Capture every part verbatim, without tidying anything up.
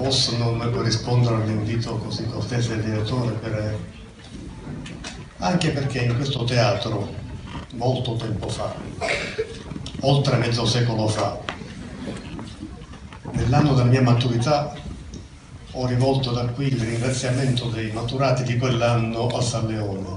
posso non corrispondere all'invito così cortese del direttore, per... anche perché in questo teatro, molto tempo fa, oltre mezzo secolo fa, nell'anno della mia maturità, ho rivolto da qui il ringraziamento dei maturati di quell'anno a San Leone.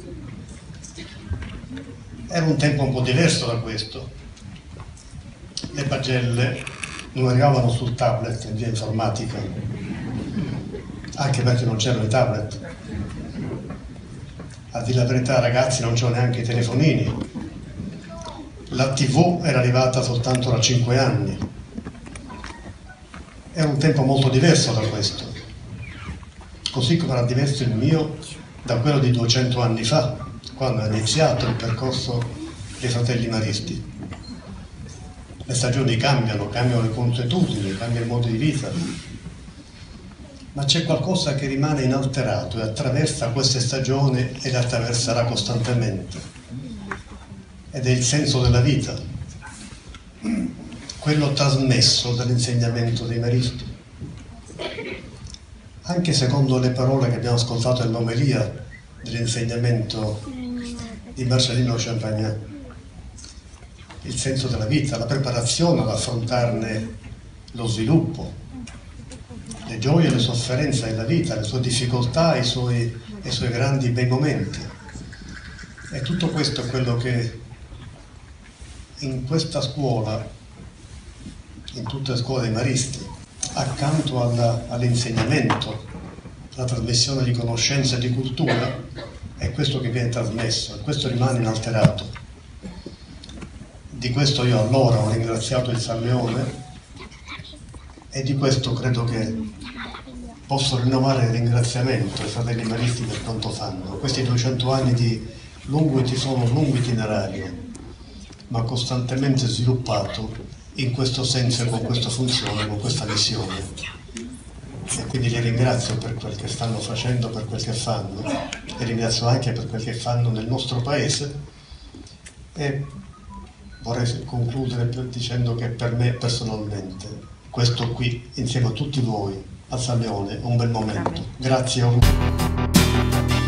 Era un tempo un po' diverso da questo. Le pagelle non arrivavano sul tablet in via informatica, anche perché non c'erano i tablet. A dire la verità, ragazzi, non c'erano neanche i telefonini. La tivù era arrivata soltanto da cinque anni. Era un tempo molto diverso da questo, così come era diverso il mio da quello di duecento anni fa, quando è iniziato il percorso dei fratelli maristi. Le stagioni cambiano, cambiano le consuetudini, cambia il modo di vita, ma c'è qualcosa che rimane inalterato e attraversa queste stagioni e le attraverserà costantemente, ed è il senso della vita, quello trasmesso dall'insegnamento dei maristi. Anche secondo le parole che abbiamo ascoltato nell'omelia dell'insegnamento di Marcellino Champagnat, il senso della vita, la preparazione ad affrontarne lo sviluppo, le gioie e le sofferenze della vita, le sue difficoltà e i suoi, i suoi grandi bei momenti. E tutto questo è quello che in questa scuola, in tutte le scuole dei maristi, accanto all'insegnamento, alla trasmissione di conoscenza e di cultura, è questo che viene trasmesso, e questo rimane inalterato. Di questo io allora ho ringraziato il San Leone, e di questo credo che posso rinnovare il ringraziamento ai fratelli maristi per quanto fanno. Questi duecento anni di lungo, sono un lungo itinerario, ma costantemente sviluppato in questo senso e con questa funzione, con questa missione. E quindi li ringrazio per quel che stanno facendo, per quel che fanno, e ringrazio anche per quel che fanno nel nostro paese. E vorrei concludere dicendo che per me personalmente questo qui, insieme a tutti voi, a San Leone, è un bel momento. Grazie a voi.